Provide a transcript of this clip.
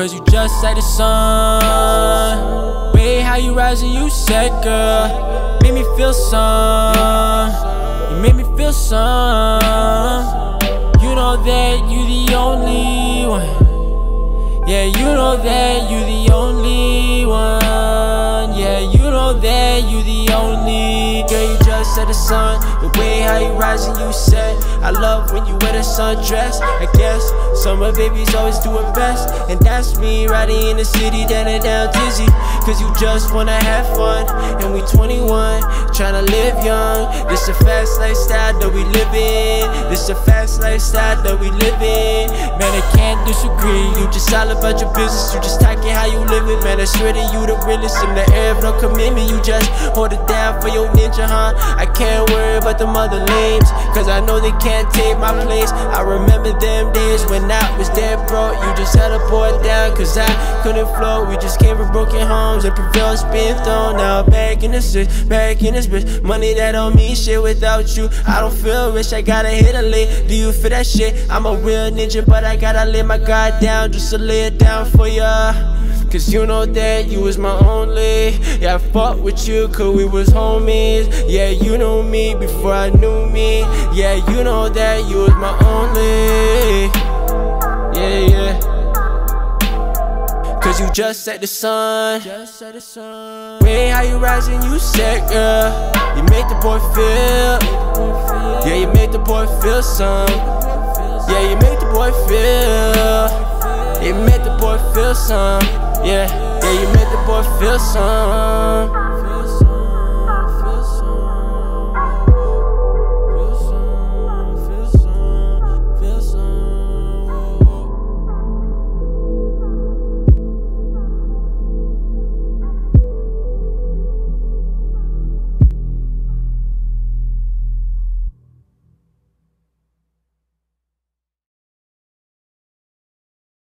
Cause you just like the sun. Way how you rise and you set, girl. Made me feel some. You made me feel some. You know that you the only one. Yeah, you know that you the only one. Yeah, you know that you the only. Girl, you just like the sun. The way how you rise and you set. I love when you wear the sundress. I guess summer babies always do it best. And that's me riding in the city down and down dizzy. Cause you just wanna have fun. And we 21, tryna live young. This a fast lifestyle that we live in. This a fast lifestyle that we live in. Man, I can't disagree. You just all about your business. You just talking how you live it. Man, I swear that you the realest in the air of no commitment. You just hold it down for your ninja, huh? I can't worry about them other lames, cause I know they can't take my place. I remember them days when I was dead broke. You just held a boy down cause I couldn't float. We just came from broken homes and prevail's been thrown. Now back in the streets, back in this bitch. Money that don't mean shit without you. I don't feel rich, I gotta hit a lick. Do you feel that shit? I'm a real ninja, but I gotta lay my guard down just to lay it down for ya. Cause you know that you was my only. Yeah, I fought with you cause we was homies. Yeah, you know me before I knew me. Yeah, you know that you was my only. Yeah, yeah. Cause you just like the sun. Way how you rise and you set, girl. You make the boy feel. Yeah, you make the boy feel some. Yeah, you make the boy feel. You make the boy feel some. Yeah, you make the boy feel some.